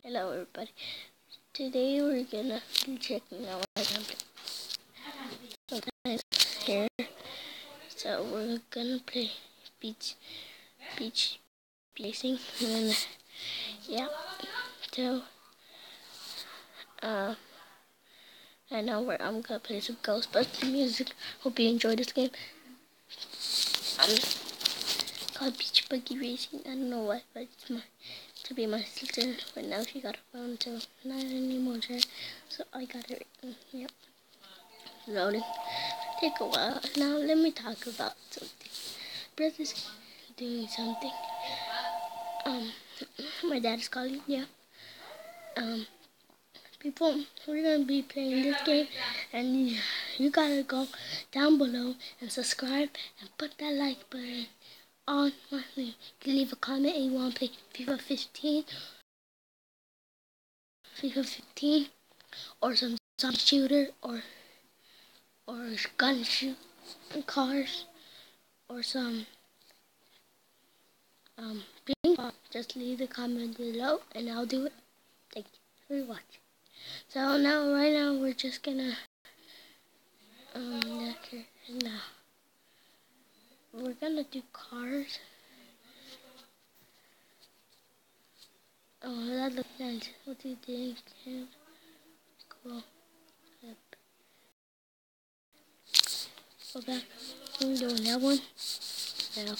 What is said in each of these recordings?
Hello everybody. Today we're gonna be checking out my gameplay. So guys, here. So we're gonna play beach racing, and yeah. So uh, I know where I'm gonna play some Ghostbusters music. Hope you enjoy this game. Called Beach Buggy Racing. I don't know why, but it's to be my sister, but now she got a phone, so not anymore. So I got it. Yep. Loading. Take a while. Now let me talk about something. Brother's doing something. My dad is calling. Yeah. People, we're gonna be playing this game, and you gotta go down below and subscribe and put that like button on. You can leave a comment if you want to play FIFA 15, or some zombie shooter, or gun shoot cars, or some ping pong. Just leave the comment below, and I'll do it. Thank you for watching. So right now we're just gonna now we're gonna do cars. Oh, that looks nice. What do you think? Cool. Yep. Go back. I'm doing that one. Now,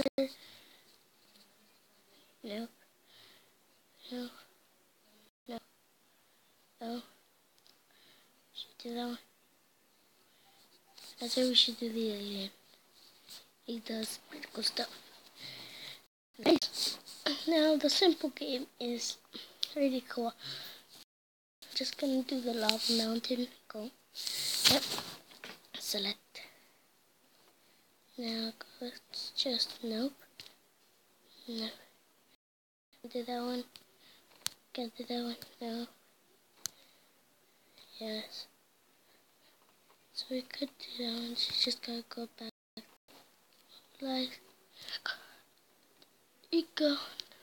no, no, no, no. Should do that one. I said we should do the alien. He does pretty cool stuff. Nice. Now the simple game is really cool. Just gonna do the lava mountain. Go. Yep. Select. Now let's just nope. No. Do that one. Can't do that one. No. Yes. So we could do that one. So just gotta go back. Like. You go.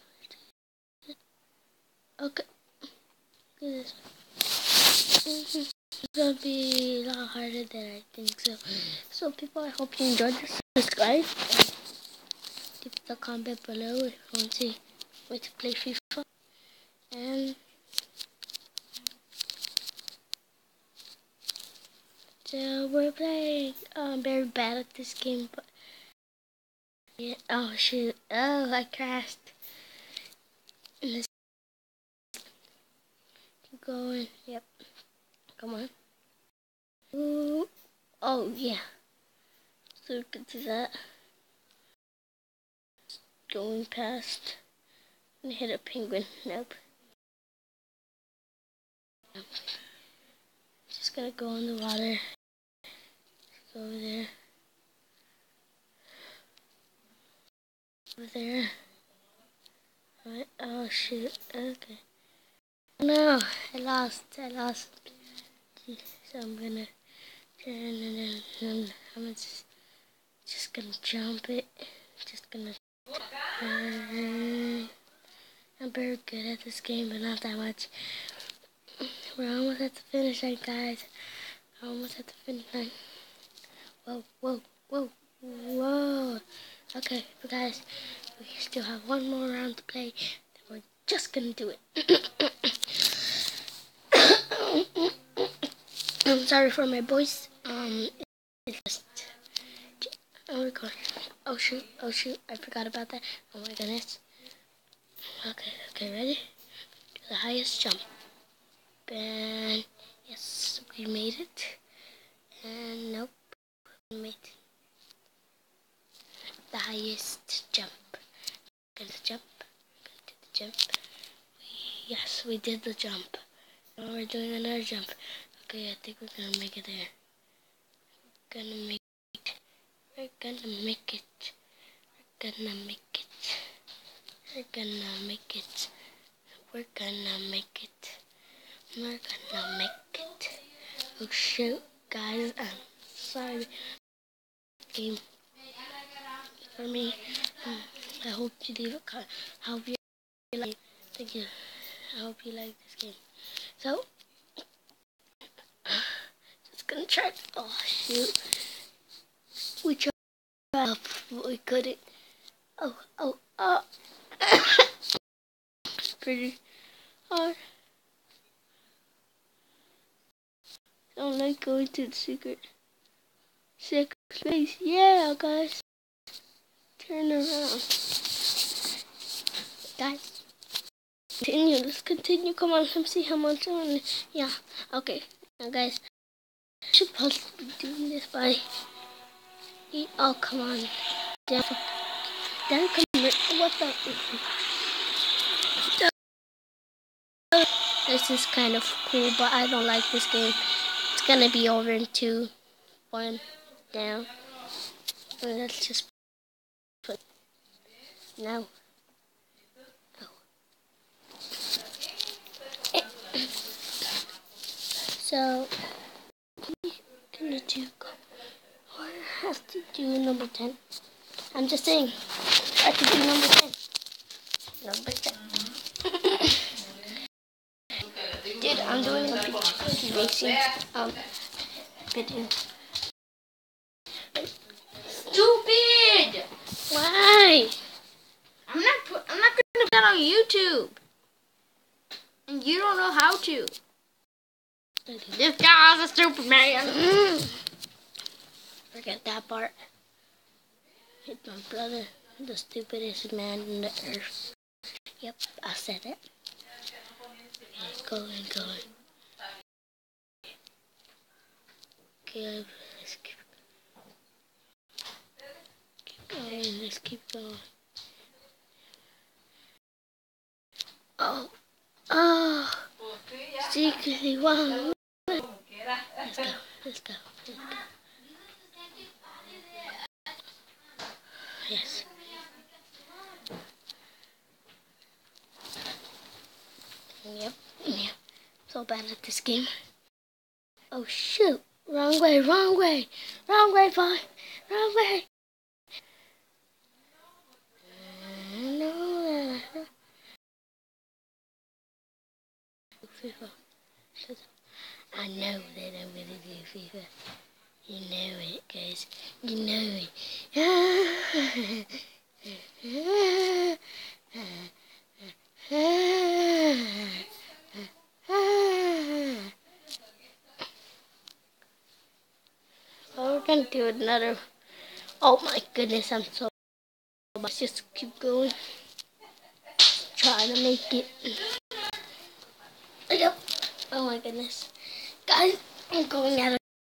Okay. Do this one. It's gonna be a lot harder than I think so. So people, I hope you enjoyed this. Subscribe. Leave the comment below if you want to see me to play FIFA. And so we're playing. I'm very bad at this game, but yeah. Oh shoot! Oh, I crashed. Let's keep going. Yep. Come on. Ooh. Oh yeah. So we could do that. Going past and hit a penguin. Nope. Just gotta go in the water. Go over there. Over there. Alright. Oh shoot. Okay. No, I lost. So I'm gonna turn and then I'm just gonna jump it. Just gonna. I'm very good at this game, but not that much. We're almost at the finish line, guys. Almost at the finish line. Whoa, whoa, whoa, whoa. Okay, but guys, we still have one more round to play. We're just gonna do it. I'm sorry for my voice. It's just I'm recording. Oh shoot, I forgot about that. Oh my goodness. Okay, ready? Do the highest jump. And yes, we made it. And nope, we made the highest jump. Get the jump. Get the jump. Yes, we did the jump. Now we're doing another jump. Okay, I think we're gonna make it there. We're gonna make it. We're gonna make it. We're gonna make it. We're gonna make it. We're gonna make it. We're gonna make it. Oh shoot, guys, I'm sorry. Game for me. I hope you leave a comment. I hope you like. Thank you. I hope you like this game. So, just gonna try. Oh shoot! We tried, but we couldn't. Oh! It's pretty hard. I don't like going to the secret space. Yeah, guys, turn around, guys. Continue. Let's continue. Come on, let's see how much on. Yeah. Okay. Now, guys, I should possibly be doing this by. Oh, come on. Damn. What the? This is kind of cool, but I don't like this game. It's gonna be over in 2, 1, down. And let's just put no. So gonna do. Or I have to do number 10. I'm just saying. I have to do number 10. Number 10. Dude, I'm doing a beach racing video. Stupid! Why? I'm not gonna put that on YouTube. And you don't know how to. This guy's a stupid man. Forget that part. Hit my brother, the stupidest man in the earth. Yep, I said it. Okay, going. Okay, let's keep going. Let's keep going. Oh, secretly one. Let's go. Yes. Yep. So bad at this game. Oh shoot! Wrong way, boy. Wrong way. No. FIFA. I know that I'm gonna do FIFA. You know it, guys. You know it. Oh, we're gonna do another. Oh my goodness, I'm so. Let's just keep going. Try to make it. Yep. Oh my goodness, guys, I'm going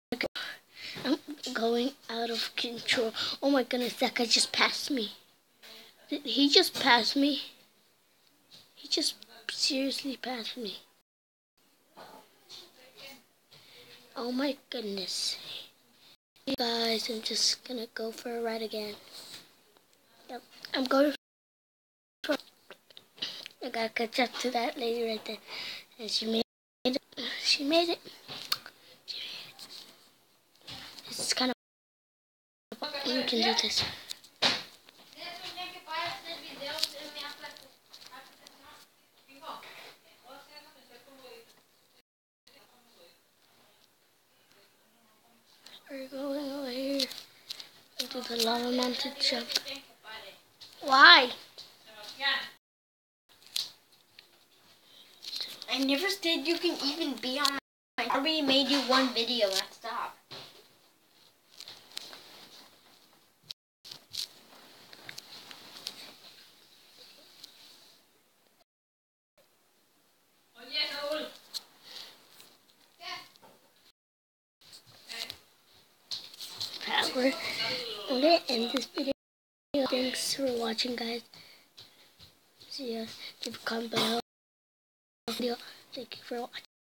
out of control. Oh my goodness, that guy just passed me. Did he just pass me? He just seriously passed me. Oh my goodness. You guys, I'm just gonna go for a ride again. Yep, I'm going for. I gotta catch up to that lady right there. And she made it. She made it. This is kind of. We can do this. We're going over here into the lava mountain jump. Why? I never said you can even be on my. I already made you one video. Now stop. We're gonna end this video. Thanks for watching, guys. See ya. Leave a comment below. Thank you for watching.